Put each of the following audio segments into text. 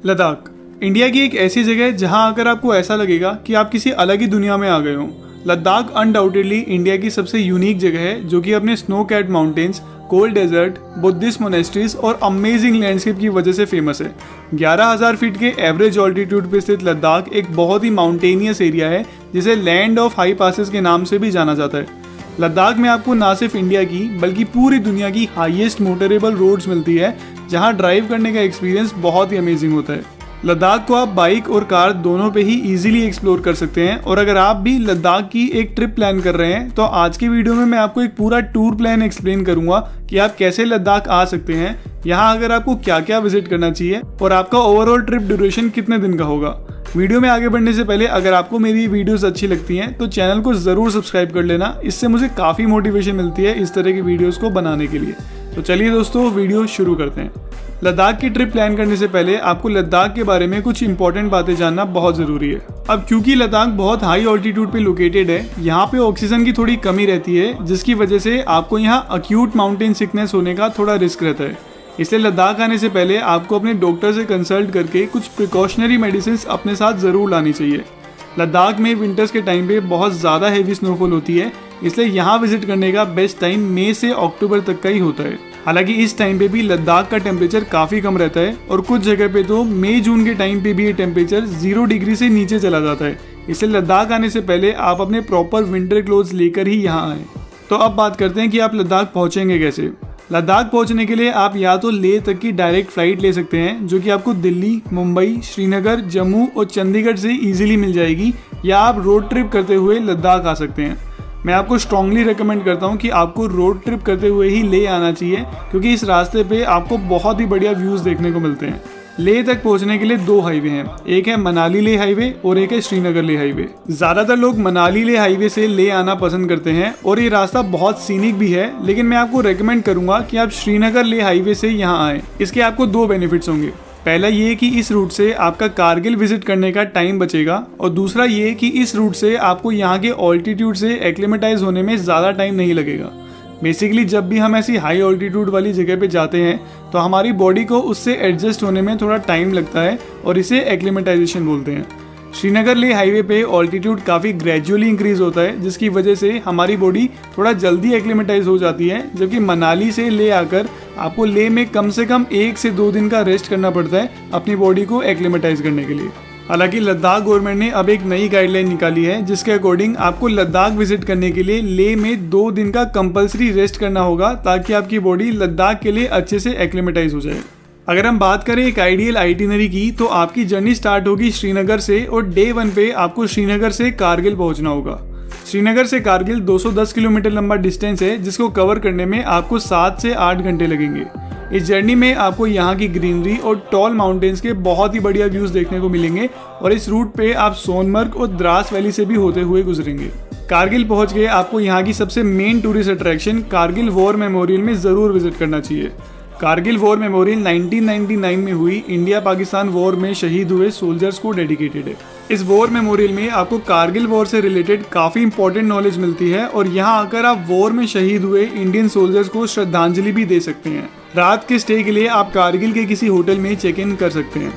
Ladakh India की एक ऐसी जगह है जहां आकर आपको ऐसा लगेगा कि आप किसी अलग ही दुनिया में आ गए हो। लद्दाख अनडाउटेडली इंडिया की सबसे यूनिक जगह है, जो कि अपने snow capped mountains, cold desert, Buddhist monasteries और अमेजिंग लैंडस्केप की वजह से फेमस है। 11,000 फीट के एवरेज ऑल्टीट्यूड पर स्थित लद्दाख एक बहुत ही माउंटेनियस एरिया है, जिसे लैंड ऑफ हाई पासेस के नाम से भी जाना जाता है। लद्दाख में आपको ना सिर्फ इंडिया की बल्कि पूरी दुनिया की हाईएस्ट मोटरेबल रोड्स मिलती है, जहां ड्राइव करने का एक्सपीरियंस बहुत ही अमेजिंग होता है। लद्दाख को आप बाइक और कार दोनों पे ही इजीली एक्सप्लोर कर सकते हैं। और अगर आप भी लद्दाख की एक ट्रिप प्लान कर रहे हैं तो आज की वीडियो में मैं आपको एक पूरा टूर प्लान एक्सप्लेन करूंगा कि आप कैसे लद्दाख आ सकते हैं, यहाँ अगर आपको क्या क्या विजिट करना चाहिए और आपका ओवरऑल ट्रिप ड्यूरेशन कितने दिन का होगा। वीडियो में आगे बढ़ने से पहले अगर आपको मेरी वीडियोस अच्छी लगती हैं तो चैनल को ज़रूर सब्सक्राइब कर लेना, इससे मुझे काफ़ी मोटिवेशन मिलती है इस तरह की वीडियोस को बनाने के लिए। तो चलिए दोस्तों, वीडियो शुरू करते हैं। लद्दाख की ट्रिप प्लान करने से पहले आपको लद्दाख के बारे में कुछ इंपॉर्टेंट बातें जानना बहुत ज़रूरी है। अब क्योंकि लद्दाख बहुत हाई ऑल्टीट्यूड पे लोकेटेड है, यहाँ पे ऑक्सीजन की थोड़ी कमी रहती है, जिसकी वजह से आपको यहाँ अक्यूट माउंटेन सिकनेस होने का थोड़ा रिस्क रहता है। इसलिए लद्दाख आने से पहले आपको अपने डॉक्टर से कंसल्ट करके कुछ प्रिकॉशनरी मेडिसिन अपने साथ ज़रूर लानी चाहिए। लद्दाख में विंटर्स के टाइम पे बहुत ज़्यादा हैवी स्नोफॉल होती है, इसलिए यहाँ विजिट करने का बेस्ट टाइम मई से अक्टूबर तक का ही होता है। हालांकि इस टाइम पे भी लद्दाख का टेम्परेचर काफ़ी कम रहता है और कुछ जगह पे तो मई जून के टाइम पे भी ये टेम्परेचर 0 डिग्री से नीचे चला जाता है। इसलिए लद्दाख आने से पहले आप अपने प्रॉपर विंटर क्लोथ्स लेकर ही यहाँ आएँ। तो अब बात करते हैं कि आप लद्दाख पहुँचेंगे कैसे। लद्दाख पहुंचने के लिए आप या तो लेह तक की डायरेक्ट फ्लाइट ले सकते हैं, जो कि आपको दिल्ली, मुंबई, श्रीनगर, जम्मू और चंडीगढ़ से इजीली मिल जाएगी, या आप रोड ट्रिप करते हुए लद्दाख आ सकते हैं। मैं आपको स्ट्रांगली रेकमेंड करता हूं कि आपको रोड ट्रिप करते हुए ही लेह आना चाहिए, क्योंकि इस रास्ते पे आपको बहुत ही बढ़िया व्यूज़ देखने को मिलते हैं। लेह तक पहुंचने के लिए 2 हाईवे हैं, एक है मनाली लेह हाईवे और एक है श्रीनगर लेह हाईवे। ज़्यादातर लोग मनाली लेह हाईवे से लेह आना पसंद करते हैं और ये रास्ता बहुत सीनिक भी है, लेकिन मैं आपको रेकमेंड करूंगा कि आप श्रीनगर लेह हाईवे से यहाँ आएँ। इसके आपको 2 बेनिफिट्स होंगे। पहला ये कि इस रूट से आपका कारगिल विजिट करने का टाइम बचेगा, और दूसरा ये कि इस रूट से आपको यहाँ के ऑल्टीट्यूड से एक्लिमेटाइज होने में ज़्यादा टाइम नहीं लगेगा। बेसिकली जब भी हम ऐसी हाई ऑल्टीट्यूड वाली जगह पे जाते हैं तो हमारी बॉडी को उससे एडजस्ट होने में थोड़ा टाइम लगता है और इसे एक्लिमेटाइजेशन बोलते हैं। श्रीनगर लेह हाईवे पे ऑल्टीट्यूड काफ़ी ग्रेजुअली इंक्रीज होता है, जिसकी वजह से हमारी बॉडी थोड़ा जल्दी एक्लिमेटाइज हो जाती है, जबकि मनाली से लेह आकर आपको लेह में कम से कम 1 से 2 दिन का रेस्ट करना पड़ता है अपनी बॉडी को एक्लिमेटाइज करने के लिए। हालांकि लद्दाख गवर्नमेंट ने अब एक नई गाइडलाइन निकाली है, जिसके अकॉर्डिंग आपको लद्दाख विजिट करने के लिए लेह में 2 दिन का कंपलसरी रेस्ट करना होगा, ताकि आपकी बॉडी लद्दाख के लिए अच्छे से एक्लिमेटाइज हो जाए। अगर हम बात करें एक आइडियल आइटिनरी की, तो आपकी जर्नी स्टार्ट होगी श्रीनगर से और डे 1 पे आपको श्रीनगर से कारगिल पहुंचना होगा। श्रीनगर से कारगिल 210 किलोमीटर लंबा डिस्टेंस है, जिसको कवर करने में आपको 7 से 8 घंटे लगेंगे। इस जर्नी में आपको यहाँ की ग्रीनरी और टॉल माउंटेन्स के बहुत ही बढ़िया व्यूज देखने को मिलेंगे, और इस रूट पे आप सोनमर्ग और द्रास वैली से भी होते हुए गुजरेंगे। कारगिल पहुँच के आपको यहाँ की सबसे main tourist attraction Kargil war memorial में ज़रूर विजिट करना चाहिए। कारगिल वॉर मेमोरियल 1999 में हुई इंडिया पाकिस्तान वॉर में शहीद हुए सोल्जर्स को डेडिकेटेड है। इस वॉर मेमोरियल में आपको कारगिल वॉर से रिलेटेड काफ़ी इंपॉर्टेंट नॉलेज मिलती है, और यहाँ आकर आप वॉर में शहीद हुए इंडियन सोल्जर्स को श्रद्धांजलि भी दे सकते हैं। रात के स्टे के लिए आप कारगिल के किसी होटल में चेक इन कर सकते हैं।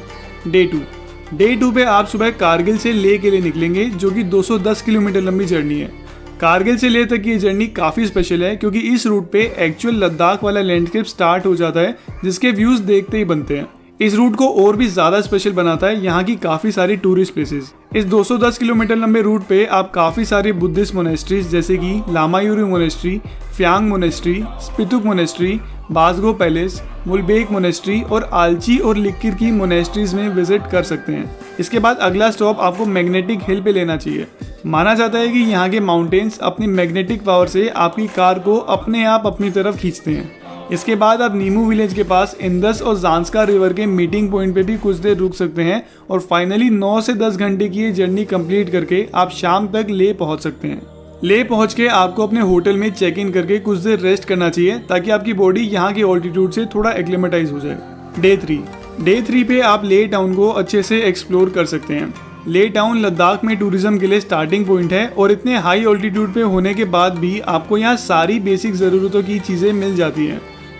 डे 2 पे आप सुबह कारगिल से लेह के लिए निकलेंगे, जो कि 210 किलोमीटर लंबी जर्नी है। कारगिल से लेह तक की जर्नी काफ़ी स्पेशल है, क्योंकि इस रूट पे एक्चुअल लद्दाख वाला लैंडस्केप स्टार्ट हो जाता है, जिसके व्यूज़ देखते ही बनते हैं। इस रूट को और भी ज़्यादा स्पेशल बनाता है यहाँ की काफ़ी सारी टूरिस्ट प्लेसेस। इस 210 किलोमीटर लंबे रूट पे आप काफ़ी सारे बुद्धिस्ट मोनेस्ट्रीज जैसे कि Lamayuru monastery, Phyang monastery, Spituk monastery, Basgo palace, Mulbekh monastery और आलची और लिक्किर की मोनेस्ट्रीज में विजिट कर सकते हैं। इसके बाद अगला स्टॉप आपको मैग्नेटिक हिल पे लेना चाहिए। माना जाता है कि यहाँ के माउंटेन्स अपनी मैग्नेटिक पावर से आपकी कार को अपने आप अपनी तरफ खींचते हैं। इसके बाद आप नीमू विलेज के पास इंदस और ज़ांस्कार रिवर के मीटिंग पॉइंट पे भी कुछ देर रुक सकते हैं, और फाइनली 9 से 10 घंटे की ये जर्नी कंप्लीट करके आप शाम तक लेह पहुँच सकते हैं। लेह पहुँच के आपको अपने होटल में चेक इन करके कुछ देर रेस्ट करना चाहिए, ताकि आपकी बॉडी यहाँ के ऑल्टीट्यूड से थोड़ा एक्लिमेटाइज हो जाए। डे 3 पे आप लेह टाउन को अच्छे से एक्सप्लोर कर सकते हैं। लेह टाउन लद्दाख में टूरिज्म के लिए स्टार्टिंग पॉइंट है, और इतने हाई ऑल्टीट्यूड पे होने के बाद भी आपको यहाँ सारी बेसिक ज़रूरतों की चीज़ें मिल जाती हैं।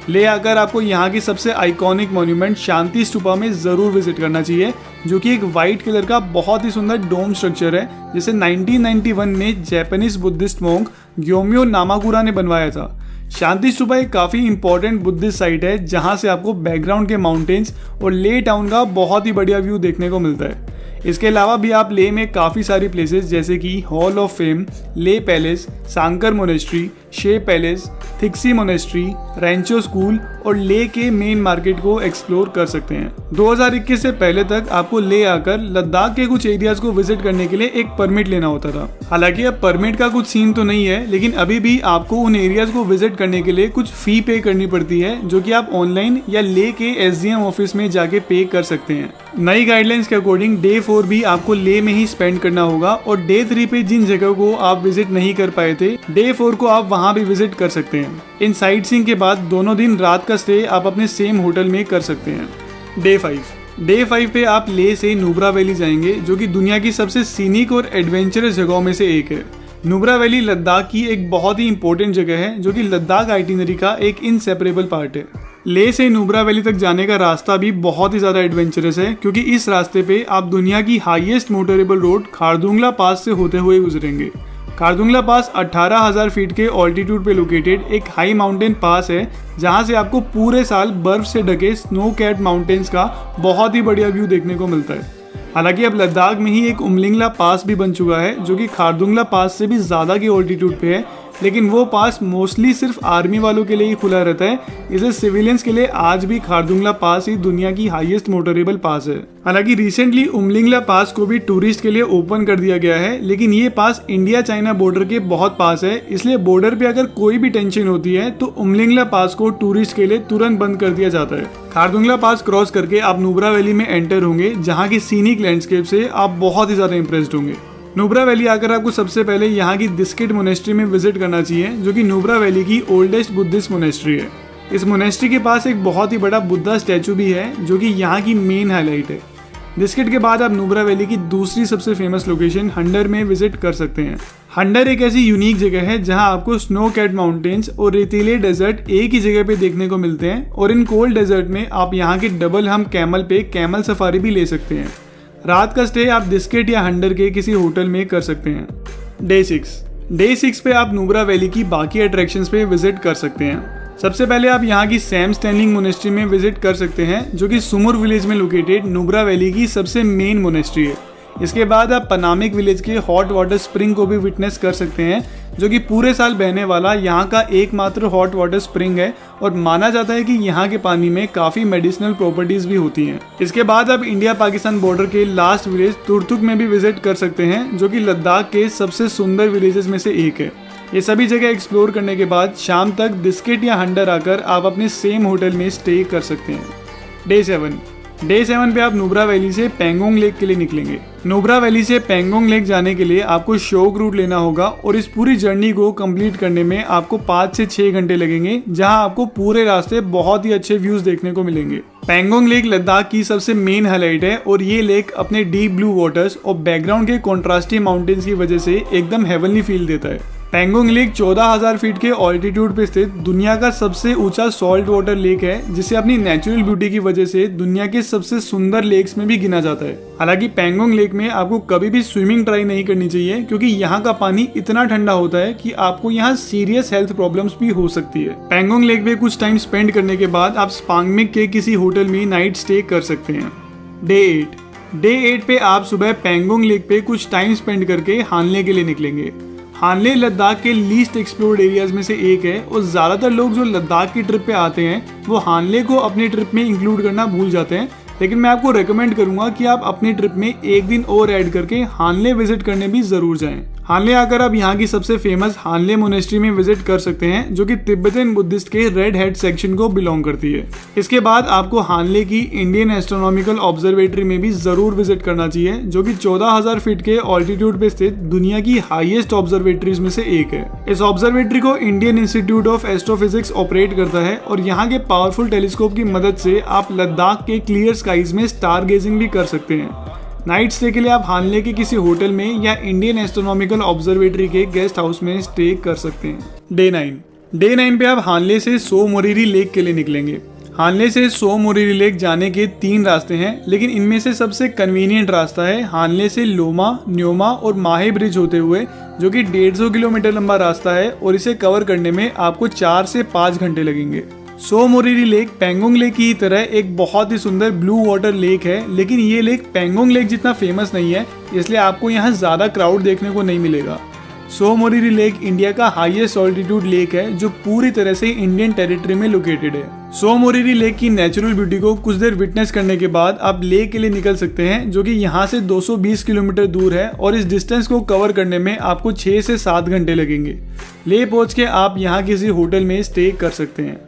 ले आकर आपको यहाँ की सबसे आइकॉनिक मॉन्यूमेंट शांति स्तूपा में ज़रूर विजिट करना चाहिए, जो कि एक वाइट कलर का बहुत ही सुंदर डोम स्ट्रक्चर है, जिसे 1991 में Japanese Buddhist monk Gyomyo Nakamura ने बनवाया था। शांति स्तूपा एक काफ़ी इंपॉर्टेंट बुद्धिस्ट साइट है, जहाँ से आपको बैकग्राउंड के माउंटेन्स और ले टाउन का बहुत ही बढ़िया व्यू देखने को मिलता है। इसके अलावा भी आप ले में काफ़ी सारी प्लेसेस जैसे कि hall of fame, Leh palace, Sankar monastery, Shey palace, Thiksey monastery, Rancho school और ले के मेन मार्केट को एक्सप्लोर कर सकते हैं। 2021 से पहले तक आपको ले आकर लद्दाख के कुछ एरियाज को विजिट करने के लिए एक परमिट लेना होता था। हालांकि अब परमिट का कुछ सीन तो नहीं है, लेकिन अभी भी आपको उन एरियाज को विजिट करने के लिए कुछ फी पे करनी पड़ती है, जो कि आप ऑनलाइन या ले के SDM ऑफिस में जाके पे कर सकते हैं। नई गाइडलाइंस के अकॉर्डिंग डे 4 भी आपको ले में ही स्पेंड करना होगा और डे 3 पे जिन जगह को आप विजिट नहीं कर पाए थे, डे 4 को आप वहां भी विजिट कर सकते हैं। इन साइट सीइंग के बाद दोनों दिन रात का स्टे आप अपने सेम होटल में कर सकते हैं। डे 5 पे आप ले से नुब्रा वैली जाएंगे, जो कि दुनिया की सबसे सीनिक और एडवेंचरस जगहों में से एक है। नुब्रा वैली लद्दाख की एक बहुत ही इंपॉर्टेंट जगह है, जो कि लद्दाख आइटिनरी का एक इनसेपरेबल पार्ट है। ले से नुब्रा वैली तक जाने का रास्ता भी बहुत ही ज़्यादा एडवेंचरस है, क्योंकि इस रास्ते पे आप दुनिया की highest motorable road Khardungla pass से होते हुए गुजरेंगे। खारदुंगला पास 18,000 फीट के ऑल्टीट्यूड पे लोकेटेड एक हाई माउंटेन पास है, जहां से आपको पूरे साल बर्फ से ढके स्नो कैप्ड माउंटेन्स का बहुत ही बढ़िया व्यू देखने को मिलता है। हालांकि अब लद्दाख में ही एक उमलिंगला पास भी बन चुका है, जो कि खारदुंगला पास से भी ज़्यादा की ऑल्टीट्यूड पे है, लेकिन वो पास मोस्टली सिर्फ आर्मी वालों के लिए ही खुला रहता है। इसे सिविलियंस के लिए आज भी खारदुंगला पास ही दुनिया की हाईएस्ट मोटरेबल पास है। हालांकि रिसेंटली उमलिंगला पास को भी टूरिस्ट के लिए ओपन कर दिया गया है, लेकिन ये पास इंडिया चाइना बॉर्डर के बहुत पास है, इसलिए बॉर्डर पे अगर कोई भी टेंशन होती है तो उमलिंगला पास को टूरिस्ट के लिए तुरंत बंद कर दिया जाता है। खारदुंगला पास क्रॉस करके आप नुब्रा वैली में एंटर होंगे, जहाँ की सीनिक लैंडस्केप से आप बहुत ही ज्यादा इंप्रेस्ड होंगे। नुब्रा वैली आकर आपको सबसे पहले यहाँ की दिस्किट मोनेस्ट्री में विजिट करना चाहिए, जो कि नुब्रा वैली की ओल्डेस्ट बुद्धिस्ट मोनेस्ट्री है। इस मोनेस्ट्री के पास एक बहुत ही बड़ा बुद्धा स्टैचू भी है, जो कि यहाँ की मेन हाईलाइट है। दिस्किट के बाद आप नुब्रा वैली की दूसरी सबसे फेमस लोकेशन हंडर में विजिट कर सकते हैं। हंडर एक ऐसी यूनिक जगह है जहां आपको स्नो कैप्ड माउंटेन्स और रेतीले डेजर्ट एक ही जगह पे देखने को मिलते हैं, और इन कोल्ड डेजर्ट में आप यहाँ के डबल हम कैमल पे कैमल सफारी भी ले सकते हैं। रात का स्टे आप दिस्किट या हंडर के किसी होटल में कर सकते हैं। डे 6 पे आप नुब्रा वैली की बाकी अट्रैक्शंस पे विजिट कर सकते हैं। सबसे पहले आप यहाँ की सैम स्टैंडिंग मोनेस्ट्री में विजिट कर सकते हैं, जो कि सुमुर विलेज में लोकेटेड नुब्रा वैली की सबसे मेन मोनेस्ट्री है। इसके बाद आप पनामिक विलेज के हॉट वाटर स्प्रिंग को भी विटनेस कर सकते हैं, जो कि पूरे साल बहने वाला यहाँ का एकमात्र हॉट वाटर स्प्रिंग है, और माना जाता है कि यहाँ के पानी में काफ़ी मेडिसिनल प्रॉपर्टीज भी होती हैं। इसके बाद आप इंडिया पाकिस्तान बॉर्डर के लास्ट विलेज तुर्तुक में भी विजिट कर सकते हैं, जो कि लद्दाख के सबसे सुंदर विलेजेस में से एक है। ये सभी जगह एक्सप्लोर करने के बाद शाम तक दिस्किट या हंडर आकर आप अपने सेम होटल में स्टे कर सकते हैं। डे 7 पे आप नुब्रा वैली से पेंगोंग लेक के लिए निकलेंगे। नुब्रा वैली से पेंगोंग लेक जाने के लिए आपको शोक रूट लेना होगा, और इस पूरी जर्नी को कंप्लीट करने में आपको 5 से 6 घंटे लगेंगे, जहां आपको पूरे रास्ते बहुत ही अच्छे व्यूज देखने को मिलेंगे। पेंगोंग लेक लद्दाख की सबसे मेन हाईलाइट है, और ये लेक अपने डीप ब्लू वाटर्स और बैकग्राउंड के कॉन्ट्रास्टी माउंटेन्स की वजह से एकदम हेवनली फील देता है। पेंगोंग लेक 14,000 फीट के ऑल्टीट्यूड पे स्थित दुनिया का सबसे ऊंचा सॉल्ट वाटर लेक है, जिसे अपनी नेचुरल ब्यूटी की वजह से दुनिया के सबसे सुंदर लेक्स में भी गिना जाता है। हालांकि पेंगोंग लेक में आपको कभी भी स्विमिंग ट्राई नहीं करनी चाहिए, क्योंकि यहाँ का पानी इतना ठंडा होता है कि आपको यहाँ सीरियस हेल्थ प्रॉब्लम्स भी हो सकती है। पेंगोंग लेक में कुछ टाइम स्पेंड करने के बाद आप स्पांगमिक के किसी होटल में नाइट स्टे कर सकते हैं। डे 8 पे आप सुबह पेंगोंग लेक पे कुछ टाइम स्पेंड करके हानले के लिए निकलेंगे। हानले लद्दाख के लीस्ट एक्सप्लोर्ड एरियाज में से एक है, और ज़्यादातर लोग जो लद्दाख की ट्रिप पे आते हैं वो हानले को अपनी ट्रिप में इंक्लूड करना भूल जाते हैं, लेकिन मैं आपको रेकमेंड करूंगा कि आप अपनी ट्रिप में एक दिन और ऐड करके हानले विजिट करने भी ज़रूर जाएं। हानले आकर आप यहाँ की सबसे फेमस हानले मोनेस्ट्री में विजिट कर सकते हैं, जो कि तिब्बतन बुद्धिस्ट के रेड हेड सेक्शन को बिलोंग करती है। इसके बाद आपको हानले की इंडियन एस्ट्रोनॉमिकल ऑब्जर्वेटरी में भी जरूर विजिट करना चाहिए, जो कि 14,000 फीट के ऑल्टीट्यूड पे स्थित दुनिया की हाईएस्ट ऑब्जर्वेटरीज में से एक है। इस ऑब्जर्वेटरी को Indian Institute of Astrophysics operate करता है, और यहाँ के पावरफुल टेलीस्कोप की मदद से आप लद्दाख के क्लियर स्काईज में स्टार गेजिंग भी कर सकते हैं। नाइट स्टे के लिए आप हानले के किसी होटल में या इंडियन एस्ट्रोनॉमिकल ऑब्जर्वेटरी के गेस्ट हाउस में स्टे कर सकते हैं। डे 9 पे आप हानले से सो मोरिरी लेक के लिए निकलेंगे। हानले से सो मोरिरी लेक जाने के 3 रास्ते हैं, लेकिन इनमें से सबसे कन्वीनियंट रास्ता है हानले से लोमा, न्योमा और माहे ब्रिज होते हुए, जो कि 150 किलोमीटर लंबा रास्ता है और इसे कवर करने में आपको 4 से 5 घंटे लगेंगे। सो मोरिरी लेक पेंगोंग लेक की तरह एक बहुत ही सुंदर ब्लू वाटर लेक है, लेकिन ये लेक पेंगोंग लेक जितना फेमस नहीं है, इसलिए आपको यहाँ ज़्यादा क्राउड देखने को नहीं मिलेगा। सो मोरिरी लेक इंडिया का हाईएस्ट ऑल्टीट्यूड लेक है, जो पूरी तरह से इंडियन टेरिटरी में लोकेटेड है। सो मोरिरी लेक की नेचुरल ब्यूटी को कुछ देर विटनेस करने के बाद आप लेक के लिए निकल सकते हैं, जो कि यहाँ से 220 किलोमीटर दूर है और इस डिस्टेंस को कवर करने में आपको 6 से 7 घंटे लगेंगे। ले पहुंच के आप यहाँ किसी होटल में स्टे कर सकते हैं।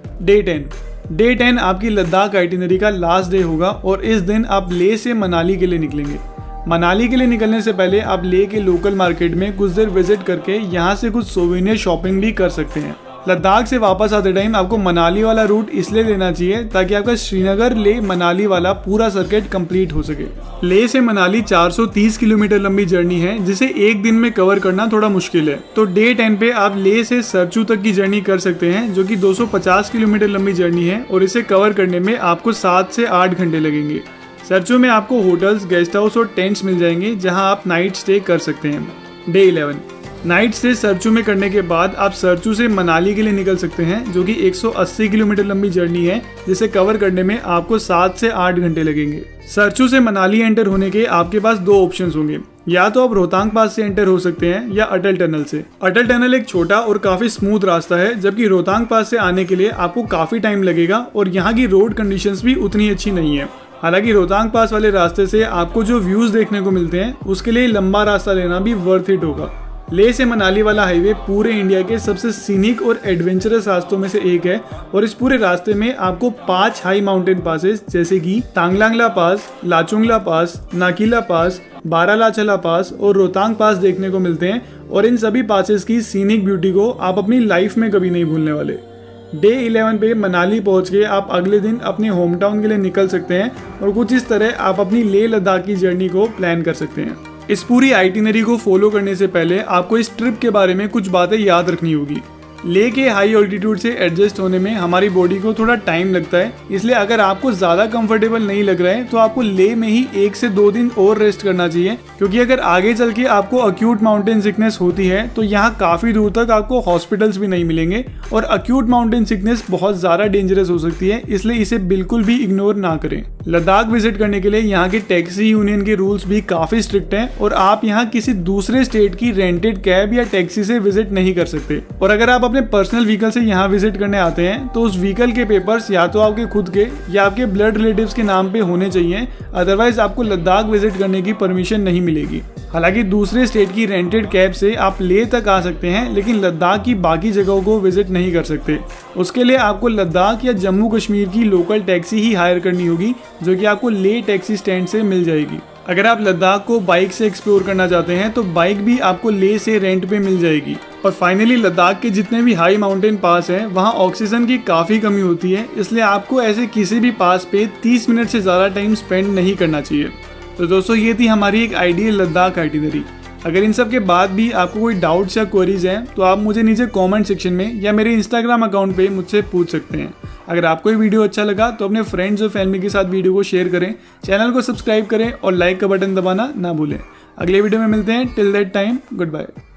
डे 10 आपकी लद्दाख आइटिनरी का लास्ट डे होगा और इस दिन आप ले से मनाली के लिए निकलेंगे। मनाली के लिए निकलने से पहले आप ले के लोकल मार्केट में कुछ देर विजिट करके यहाँ से कुछ सोवेनियर शॉपिंग भी कर सकते हैं। लद्दाख से वापस आते टाइम आपको मनाली वाला रूट इसलिए लेना चाहिए ताकि आपका श्रीनगर ले मनाली वाला पूरा सर्किट कंप्लीट हो सके। ले से मनाली 430 किलोमीटर लंबी जर्नी है, जिसे एक दिन में कवर करना थोड़ा मुश्किल है। तो डे 10 पे आप ले से सरचू तक की जर्नी कर सकते हैं, जो कि 250 किलोमीटर लंबी जर्नी है और इसे कवर करने में आपको 7 से 8 घंटे लगेंगे। सरचू में आपको होटल्स, गेस्ट हाउस और टेंट्स मिल जाएंगे, जहां आप नाइट स्टे कर सकते हैं। डे 11 नाइट स्टे सरचू में करने के बाद आप सरचू से मनाली के लिए निकल सकते हैं, जो कि 180 किलोमीटर लंबी जर्नी है, जिसे कवर करने में आपको 7 से 8 घंटे लगेंगे। सरचू से मनाली एंटर होने के आपके पास 2 ऑप्शंस होंगे, या तो आप रोहतांग पास से एंटर हो सकते हैं या अटल टनल से। अटल टनल एक छोटा और काफी स्मूथ रास्ता है, जबकि रोहतांग पास से आने के लिए आपको काफी टाइम लगेगा और यहाँ की रोड कंडीशंस भी उतनी अच्छी नहीं है। हालांकि रोहतांग पास वाले रास्ते से आपको जो व्यूज देखने को मिलते हैं, उसके लिए लंबा रास्ता लेना भी वर्थ इट होगा। ले से मनाली वाला हाईवे पूरे इंडिया के सबसे सीनिक और एडवेंचरस रास्तों में से एक है और इस पूरे रास्ते में आपको 5 हाई माउंटेन पासेस जैसे कि तांगलांगला पास, लाचुंगला पास, नाकीला पास, बारालाचला पास और रोहतांग पास देखने को मिलते हैं और इन सभी पासेस की सीनिक ब्यूटी को आप अपनी लाइफ में कभी नहीं भूलने वाले। डे 11 पे मनाली पहुंच के आप अगले दिन अपने होम टाउन के लिए निकल सकते हैं और कुछ इस तरह आप अपनी लेह लद्दाख की जर्नी को प्लान कर सकते हैं। इस पूरी आइटिनरी को फॉलो करने से पहले आपको इस ट्रिप के बारे में कुछ बातें याद रखनी होगी। ले के हाई ऑल्टीट्यूड से एडजस्ट होने में हमारी बॉडी को थोड़ा टाइम लगता है, इसलिए अगर आपको ज़्यादा कंफर्टेबल नहीं लग रहा है तो आपको ले में ही 1 से 2 दिन और रेस्ट करना चाहिए, क्योंकि अगर आगे चल के आपको अक्यूट माउंटेन सिकनेस होती है तो यहाँ काफ़ी दूर तक आपको हॉस्पिटल्स भी नहीं मिलेंगे और अक्यूट माउंटेन सिकनेस बहुत ज़्यादा डेंजरस हो सकती है, इसलिए इसे बिल्कुल भी इग्नोर ना करें। लद्दाख विजिट करने के लिए यहाँ की टैक्सी यूनियन के रूल्स भी काफ़ी स्ट्रिक्ट हैं और आप यहाँ किसी दूसरे स्टेट की रेंटेड कैब या टैक्सी से विजिट नहीं कर सकते। और अगर आप अपने पर्सनल व्हीकल से यहाँ विजिट करने आते हैं तो उस व्हीकल के पेपर्स या तो आपके खुद के या आपके ब्लड रिलेटिव्स के नाम पे होने चाहिए, अदरवाइज आपको लद्दाख विजिट करने की परमिशन नहीं मिलेगी। हालांकि दूसरे स्टेट की रेंटेड कैब से आप लेह तक आ सकते हैं, लेकिन लद्दाख की बाकी जगहों को विजिट नहीं कर सकते। उसके लिए आपको लद्दाख या जम्मू कश्मीर की लोकल टैक्सी ही हायर करनी होगी, जो कि आपको लेह टैक्सी स्टैंड से मिल जाएगी। अगर आप लद्दाख को बाइक से एक्सप्लोर करना चाहते हैं तो बाइक भी आपको लेह से रेंट पे मिल जाएगी। और फाइनली लद्दाख के जितने भी हाई माउंटेन पास हैं वहाँ ऑक्सीजन की काफ़ी कमी होती है, इसलिए आपको ऐसे किसी भी पास पे 30 मिनट से ज़्यादा टाइम स्पेंड नहीं करना चाहिए। तो दोस्तों ये थी हमारी एक आइडियल लद्दाख आइटिनरी। अगर इन सब के बाद भी आपको कोई डाउट्स या क्वेरीज हैं तो आप मुझे नीचे कमेंट सेक्शन में या मेरे इंस्टाग्राम अकाउंट पे मुझसे पूछ सकते हैं। अगर आपको ये वीडियो अच्छा लगा तो अपने फ्रेंड्स और फैमिली के साथ वीडियो को शेयर करें, चैनल को सब्सक्राइब करें और लाइक का बटन दबाना ना भूलें। अगले वीडियो में मिलते हैं। Till that time, good bye.